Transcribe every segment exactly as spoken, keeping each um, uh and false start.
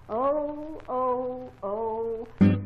Oh, oh, oh.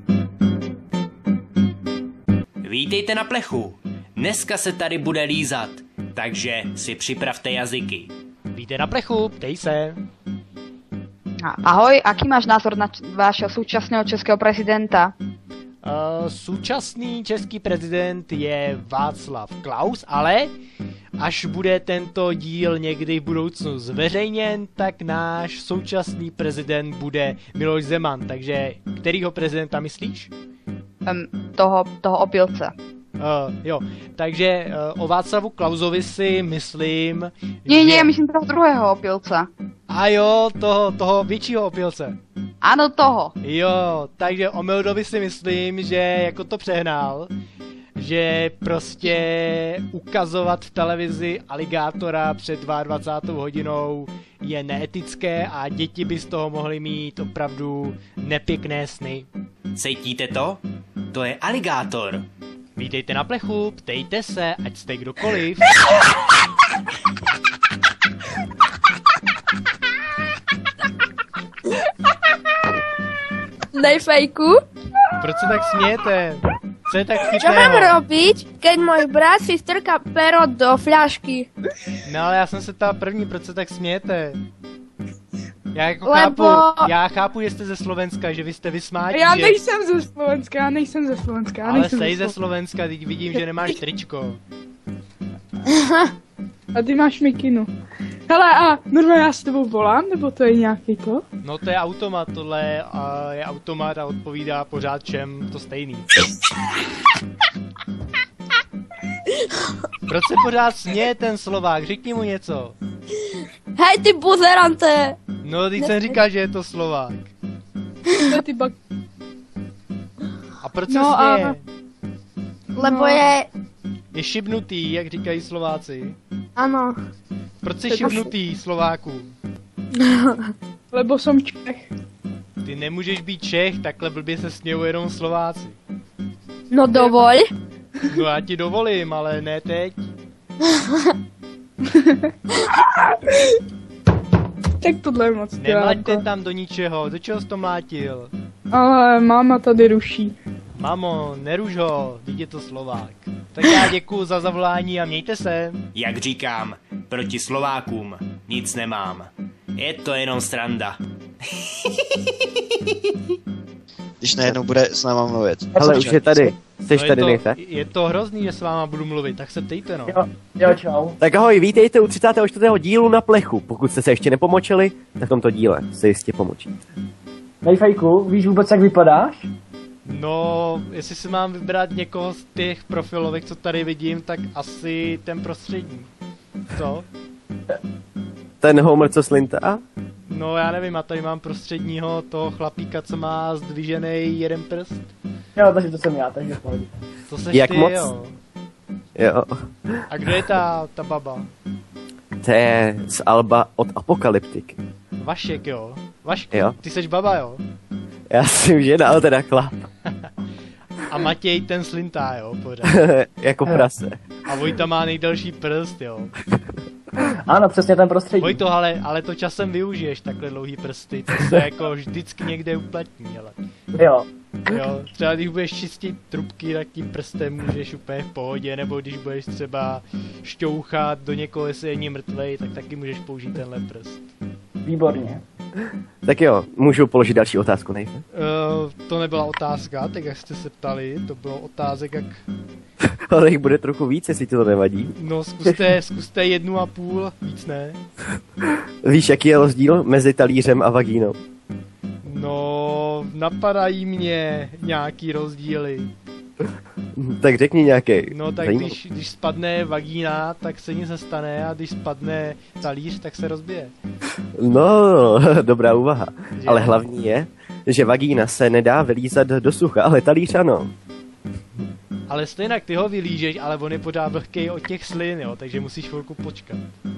Vítejte na plechu. Dneska se tady bude lízat, takže si připravte jazyky. Vítej na plechu, ptej se. Ahoj, aký máš názor na č- vášho současného českého prezidenta? Uh, současný český prezident je Václav Klaus, ale až bude tento díl někdy v budoucnu zveřejněn, tak náš současný prezident bude Miloš Zeman. Takže kterýho prezidenta myslíš? Um, toho, toho opilce. Uh, jo, takže uh, o Václavu Klausovi si myslím... Nie, že... nie, myslím toho druhého opilce. A jo, toho, toho většího opilce. Ano, toho. Jo, takže o Mildovi si myslím, že jako to přehnal, že prostě ukazovat v televizi aligátora před dvacátou druhou hodinou je neetické a děti by z toho mohly mít opravdu nepěkné sny. Cítíte to? To je aligátor. Vítejte na plechu, ptejte se, ať jste kdokoliv. Dej fejku. Proč se tak smějete? Co je tak Čo chytného? mám robiť, keď môj brat si strká pero do fľašky? No ale já jsem se ptal první, proč se tak smějete? Já jako Lebo- chápu, já chápu, že jste ze Slovenska, že vy jste vysmátí, Já že... nejsem ze Slovenska, já nejsem ze Slovenska, já Ale nejsem jsi ze Slovenska. Slovenska, teď vidím, že nemáš tričko. A ty máš mikinu. Hele, a normálně já s tebou volám, nebo to je nějaký to? No to je automat, tohle a je automat a odpovídá pořád všem to stejný. Proč se pořád směje ten Slovák? Řekni mu něco. Hej ty buzerante! No, teď jsem říkal, že je to Slovák. To je ty bak... A proč se No a- směje? Lebo No. je... Je šibnutý, jak říkají Slováci. Ano. Proč jsi šibnutý, Slováku? Lebo som Čech. Ty nemůžeš být Čech, takhle blbě se smějou jenom Slováci. No dovol. No já ti dovolím, ale ne teď. Tak tohle je moc Nemlaďte dělá. tam do ničeho, do čeho jsi to mlátil? Ale máma tady ruší. Mamo, neruš ho, teď je to Slovák. Tak já děkuju za zavolání a mějte se. Jak říkám, proti Slovákům nic nemám. Je to jenom sranda. Když najednou bude s náma mluvit. Ale už je tady. Jsi No je, tady, to, nejte? je to hrozný, že s váma budu mluvit, tak se ptejte no. Jo, jo, čau. Tak ahoj, vítejte u třicátého čtvrtého dílu na plechu. Pokud jste se ještě nepomočili, tak v tomto díle se jistě pomočíte. Nejfejku, víš vůbec, jak vypadáš? No, jestli si mám vybrat někoho z těch profilovek, co tady vidím, tak asi ten prostřední. Co? Ten Homer, co slintá? No já nevím, a tady mám prostředního toho chlapíka, co má zdvižený jeden prst. Jo, takže to jsem já, takže v pohodě. To seš Jak ty, moc? jo. Jo. A kdo je ta, ta baba? To je z Alba od Apokalyptiky. Vašek, jo? Vašku, Jo. ty seš baba, jo? Já jsem žena, ale teda chlap. A Matěj ten slintá, jo, pořád. Jako prase. A Vojta má nejdelší prst, jo. Ano, přesně ten prostředí. Vojto, ale, ale to časem využiješ, takhle dlouhý prsty, to se jako vždycky někde uplatní, ale. Jo. Jo, třeba když budeš čistit trubky, tak tím prstem můžeš úplně v pohodě, nebo když budeš třeba šťouchat do někoho, jestli je mrtvej, tak taky můžeš použít tenhle prst. Výborně. Tak jo, můžu položit další otázku, nejde? Uh, to nebyla otázka, tak jak jste se ptali, to bylo otázek jak... Ale jich bude trochu víc, jestli ti to nevadí. No zkuste, zkuste jednu a půl, víc ne. Víš, jaký je rozdíl mezi talířem a vagínou? No, napadají mě nějaký rozdíly. Tak řekni nějaký. No tak když, když spadne vagína, tak se nic nestane a když spadne talíř, tak se rozbije. No, dobrá úvaha. Že? Ale hlavní je, že vagína se nedá vylízat do sucha, ale talíř ano. Ale stejně ty ho vylížeš, ale on je pořád vlhkej od těch slin, jo, takže musíš chvilku počkat.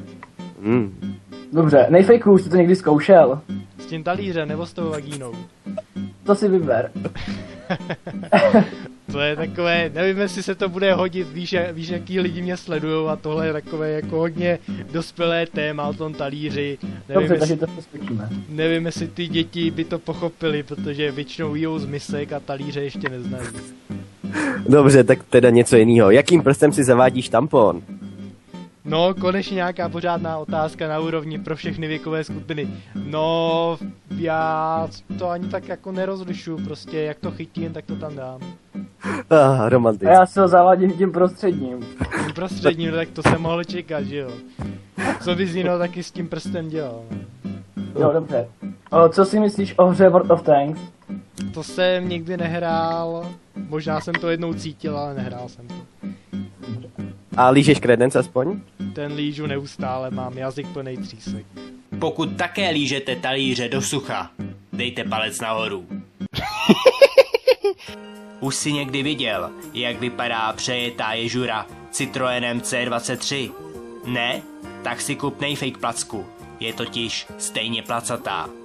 Mm. Dobře, nejfejku, už jsi to někdy zkoušel. S tím talířem nebo s tou vagínou? To si vyber. To je takové, nevím, jestli se to bude hodit, víš, víš jaký lidi mě sledujou a tohle je takové jako hodně dospělé téma o tom talíři. Nevím, Dobře, takže jestli, to přeskočíme. nevím, jestli ty děti by to pochopili, protože většinou jíjou z misek a talíře ještě neznají. Dobře, tak teda něco jiného. Jakým prstem si zavádíš tampon? No, konečně nějaká pořádná otázka na úrovni pro všechny věkové skupiny. No, já to ani tak jako nerozlišuju, prostě jak to chytím, tak to tam dám. Ah, A romantický. já se ho zavádím tím prostředním. Tím prostředním, tak to jsem mohl čekat, že jo. Co bys jiného taky s tím prstem dělal? Jo, dobře. O, co si myslíš o hře World of Tanks? To jsem nikdy nehrál, možná jsem to jednou cítil, ale nehrál jsem to. A lížeš kredence aspoň? Ten lížu neustále, mám jazyk plnej třísek. Pokud také lížete talíře do sucha, dejte palec nahoru. Už si někdy viděl, jak vypadá přejetá ježura Citroenem C dvacet tři? Ne? Tak si kup nejfake placku. Je totiž stejně placatá.